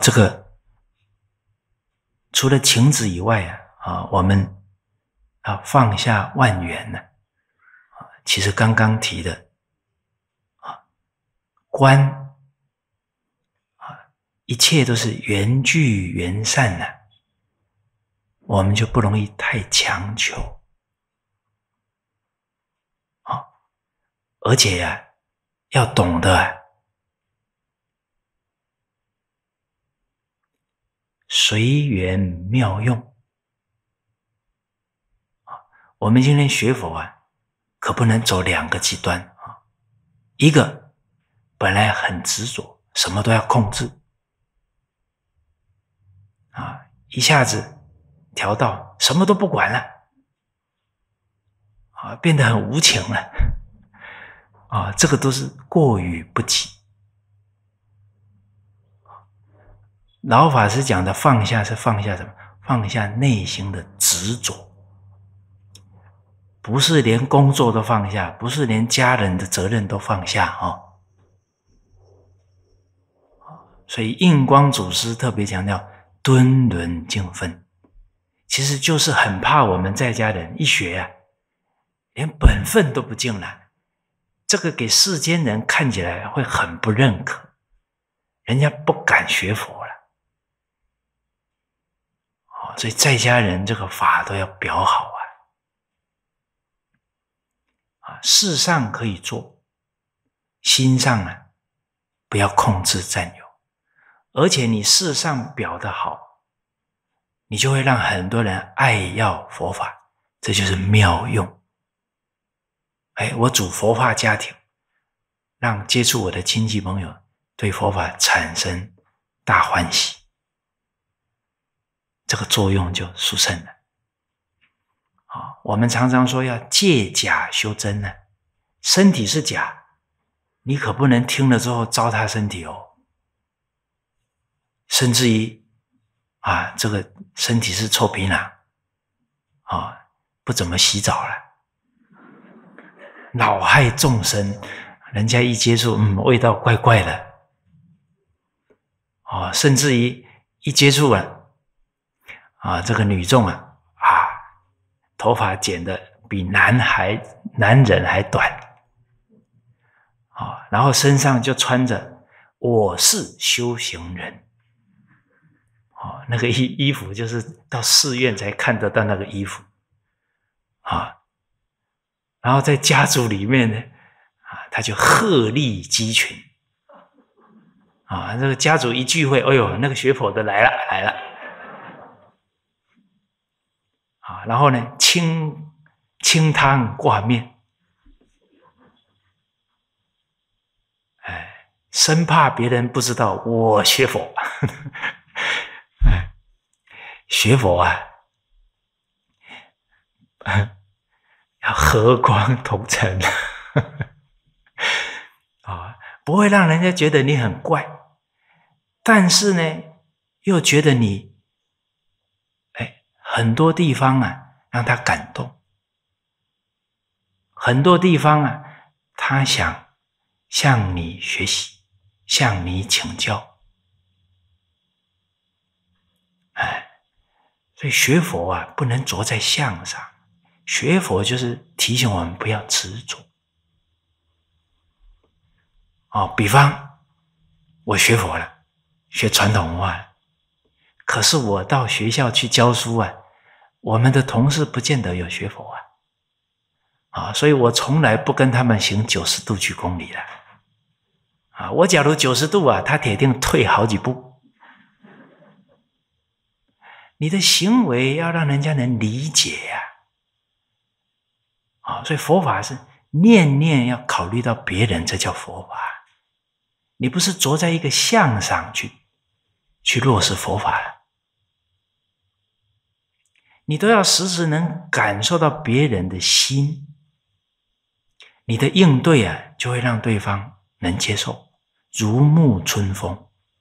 这个除了情子以外我们放下万缘呢，其实刚刚提的观一切都是缘聚缘散我们就不容易太强求而且要懂得随缘妙用我们今天学佛可不能走两个极端一个本来很执着，什么都要控制一下子调到什么都不管了变得很无情了这个都是过于不及。老法师讲的放下是放下什么？放下内心的执着，不是连工作都放下，不是连家人的责任都放下所以印光祖师特别强调敦伦敬分，其实就是很怕我们在家人一学连本分都不敬了，这个给世间人看起来会很不认可，人家不敢学佛了所以在家人这个法都要表好事上可以做，心上不要控制占有，而且你事上表得好，你就会让很多人爱要佛法，这就是妙用。我主佛法家庭，让接触我的亲戚朋友对佛法产生大欢喜，这个作用就殊胜了我们常常说要借假修真身体是假，你可不能听了之后糟蹋身体甚至于这个身体是臭皮囊不怎么洗澡了，恼害众生，人家一接触味道怪怪的甚至于一接触了这个女众头发剪得比男人还短然后身上就穿着我是修行人那个衣服就是到寺院才看得到那个衣服然后在家族里面呢他就鹤立鸡群这个家族一聚会，哎呦，那个学佛的来了然后呢清汤挂面生怕别人不知道我学佛学佛要和光同尘不会让人家觉得你很怪，但是呢又觉得你很多地方让他感动，很多地方他想向你学习，向你请教所以学佛不能着在相上，学佛就是提醒我们不要执着比方我学佛了，学传统文化，可是我到学校去教书我们的同事不见得有学佛所以我从来不跟他们行90度鞠躬礼了我假如90度他铁定退好几步。你的行为要让人家能理解所以佛法是念念要考虑到别人，这叫佛法。你不是着在一个相上去落实佛法你都要时时能感受到别人的心，你的应对就会让对方能接受，如沐春风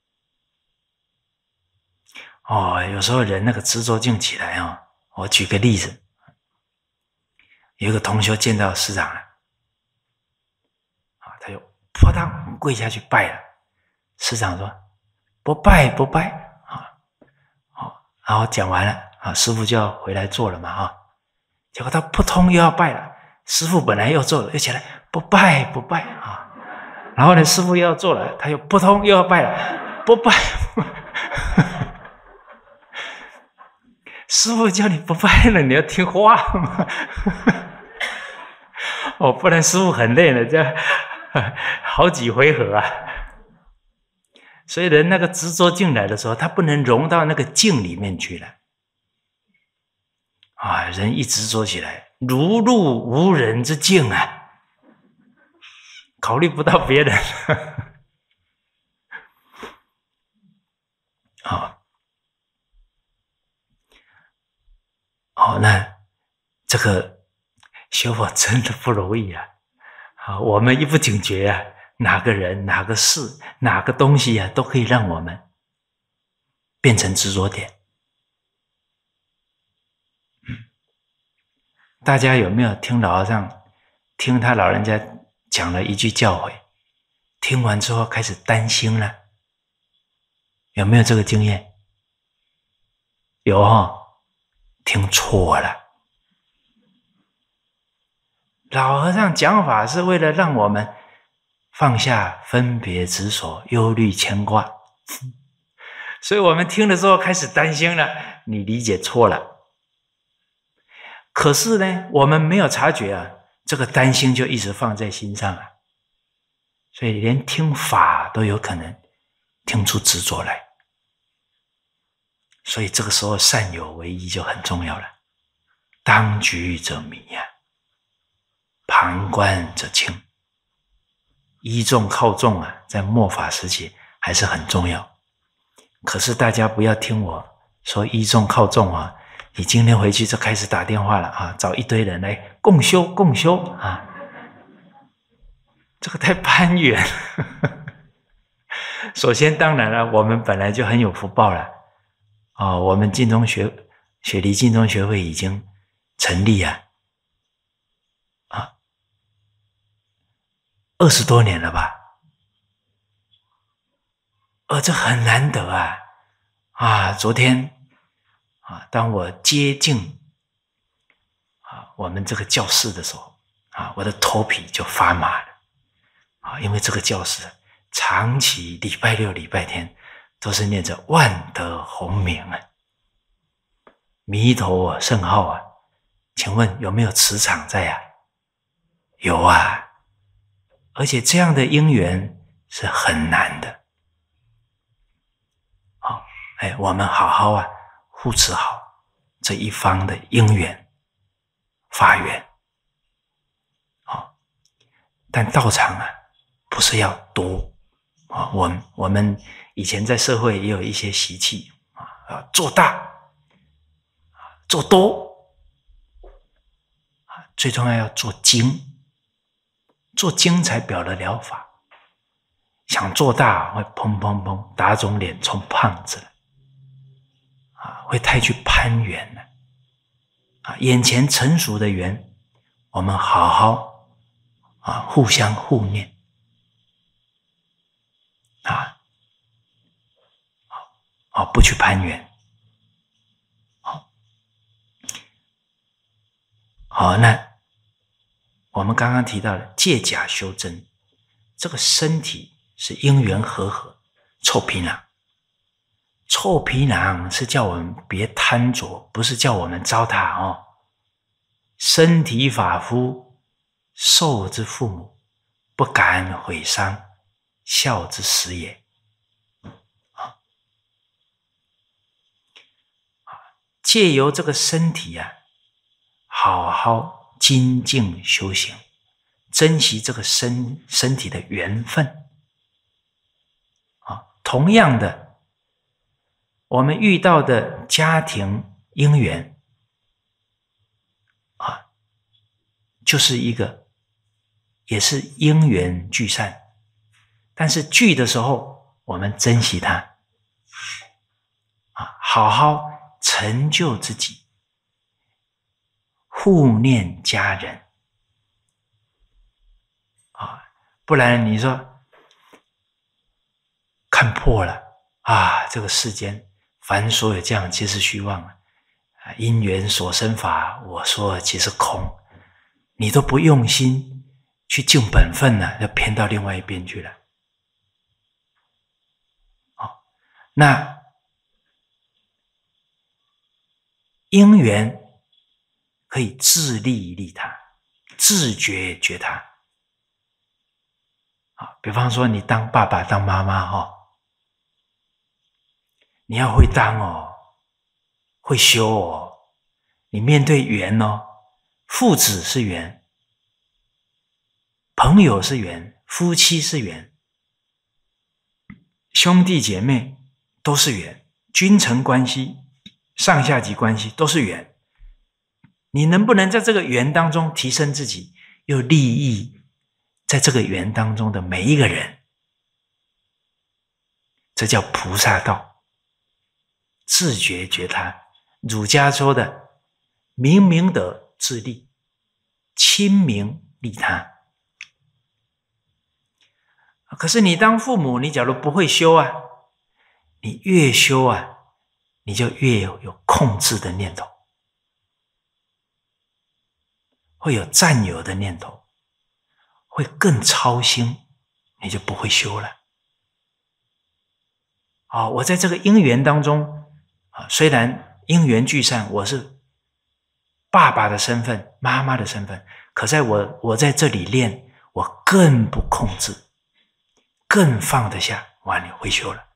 有时候人那个执着劲起来我举个例子，有一个同学见到师长了他就扑当跪下去拜了，师长说不拜不拜啊，好，然后讲完了啊，师父就要回来做了嘛啊，结果他扑通又要拜了，师父本来要做了，又起来不拜不拜啊，然后呢，师父又要做了，他又扑通又要拜了，不拜。师父叫你不拜了，你要听话吗？哦，不然师父很累了，这好几回合啊。所以人那个执着境来的时候，他不能融到那个境里面去了。啊，人一执着起来，如入无人之境啊，考虑不到别人。好，好，那这个学佛真的不容易啊！啊，我们一不警觉啊，哪个人、哪个事、哪个东西啊，都可以让我们变成执着点。大家有没有听老和尚听他老人家讲了一句教诲，听完之后开始担心了？有没有这个经验？有哦，听错了。老和尚讲法是为了让我们放下分别执着、忧虑牵挂，所以我们听了之后开始担心了，你理解错了。可是呢，我们没有察觉啊，这个担心就一直放在心上啊，所以连听法都有可能听出执着来。所以这个时候善有为依就很重要了。当局者迷啊，旁观者清。依众靠众啊，在末法时期还是很重要。可是大家不要听我说依众靠众啊，你今天回去就开始打电话了啊，找一堆人来共修共修啊，这个太攀援。首先当然了，我们本来就很有福报了啊，我们净宗雪梨净宗学会已经成立啊20多年了吧，这很难得啊！昨天啊，当我接近我们这个教室的时候啊，我的头皮就发麻了啊，因为这个教室长期礼拜六、礼拜天都是念着万德洪名啊，弥陀圣号啊，请问有没有磁场在啊？有啊。而且这样的因缘是很难的。好，我们好好护持好这一方的因缘法缘。好，但道场不是要多啊，我们以前在社会也有一些习气做大做多最重要做精。做精才表得了法，想做大会砰砰砰打肿脸充胖子了会太去攀缘了眼前成熟的缘，我们好好互相互念不去攀缘。好，那我们刚刚提到的借假修真，这个身体是因缘和合，臭皮囊。臭皮囊是叫我们别贪着，不是叫我们糟蹋哦。身体发肤，受之父母，不敢毁伤，孝之始也。借由这个身体好好精进修行，珍惜这个身体的缘分同样的，我们遇到的家庭因缘就是一个也是因缘聚散，但是聚的时候我们珍惜它好好成就自己，护念家人不然你说看破了这个世间凡所有这样皆是虚妄因缘所生法，我说即是空，你都不用心去尽本分了，就偏到另外一边去了。那因缘可以自利利他，自觉觉他。比方说你当爸爸当妈妈你要会当会修你面对缘父子是缘，朋友是缘，夫妻是缘，兄弟姐妹都是缘，君臣关系、上下级关系都是缘。你能不能在这个缘当中提升自己，又利益在这个缘当中的每一个人？这叫菩萨道，自觉觉他。儒家说的明明德自利，亲民利他。可是你当父母，你假如不会修你越修你就越有控制的念头，会有占有的念头，会更操心，你就不会修了。我在这个因缘当中虽然因缘聚散，我是爸爸的身份、妈妈的身份，可在我在这里练，我更不控制，更放得下，你会修了。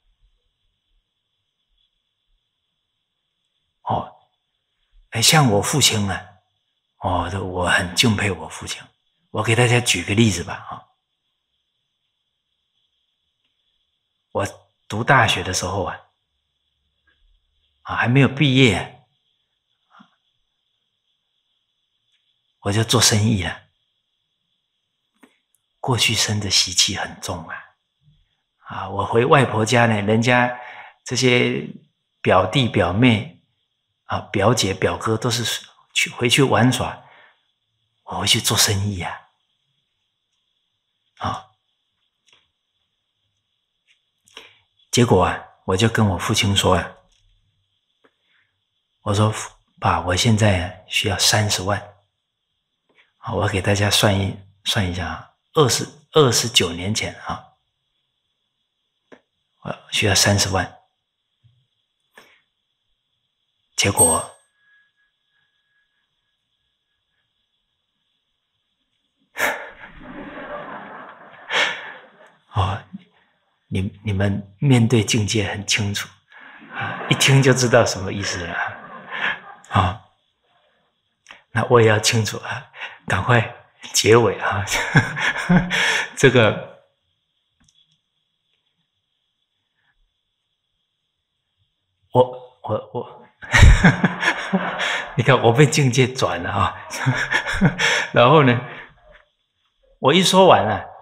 像我父亲我很敬佩我父亲。我给大家举个例子吧我读大学的时候还没有毕业我就做生意了。过去生的习气很重我回外婆家呢，人家这些表弟表妹表姐表哥都是回去玩耍，我回去做生意结果我就跟我父亲说我说爸，我现在需要30万我给大家算一下29年前我需要30万。结果你们面对境界很清楚一听就知道什么意思了那我也要清楚赶快结尾这个我你看我被境界转了然后呢我一说完了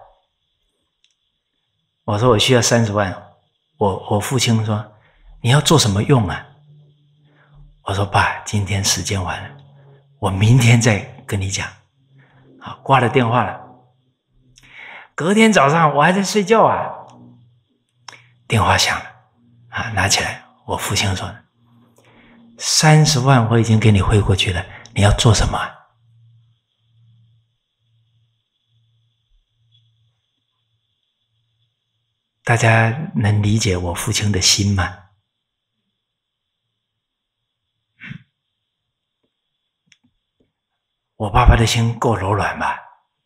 我说我需要30万，我父亲说你要做什么用我说爸，今天时间完了，我明天再跟你讲。挂了电话了。隔天早上我还在睡觉电话响了拿起来，我父亲说30万我已经给你汇过去了，你要做什么大家能理解我父亲的心吗？我爸爸的心够柔软吧？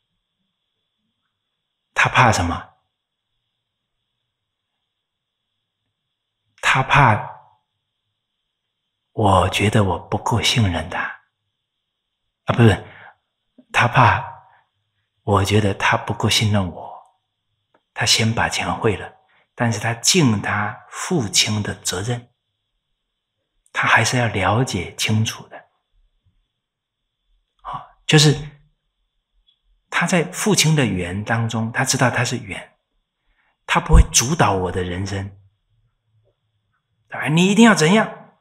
他怕什么？他怕我觉得我不够信任他不是，他怕我觉得他不够信任我，他先把钱汇了，但是他尽他父亲的责任，他还是要了解清楚的就是他在父亲的缘当中，他知道他是缘，他不会主导我的人生你一定要怎样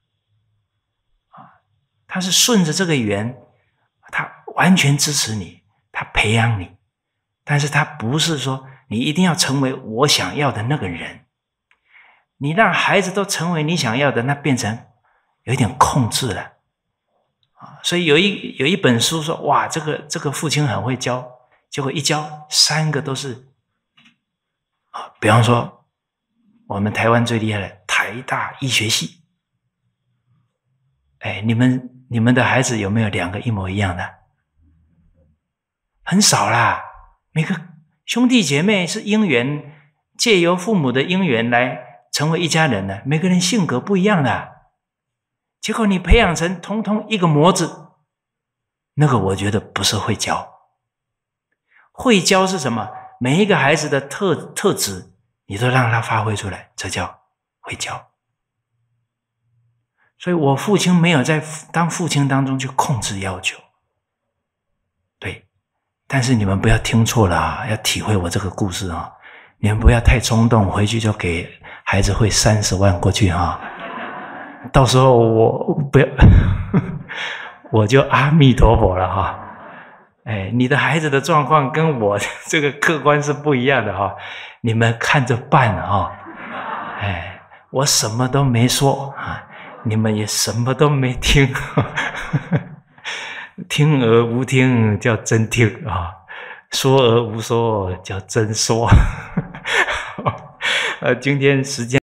他是顺着这个缘，他完全支持你，他培养你，但是他不是说你一定要成为我想要的那个人， 你让孩子都成为你想要的，那变成有一点控制了啊。所以有一本书说，哇，这个父亲很会教，结果一教3个都是啊。比方说，我们台湾最厉害的台大医学系，哎，你们的孩子有没有2个一模一样的？很少啦。每个兄弟姐妹是因缘，借由父母的因缘来成为一家人的，每个人性格不一样的，结果你培养成通通一个模子，那个我觉得不是会教。会教是什么？每一个孩子的特质，你都让他发挥出来，这叫会教。所以我父亲没有在当父亲当中去控制要求，对。但是你们不要听错了啊，要体会我这个故事啊。你们不要太冲动，回去就给孩子汇30万过去哈。到时候我不要，我就阿弥陀佛了哈。哎，你的孩子的状况跟我这个客观是不一样的哈，你们看着办哈。哎，我什么都没说啊，你们也什么都没听。听而无听叫真听啊，说而无说叫真说。今天时间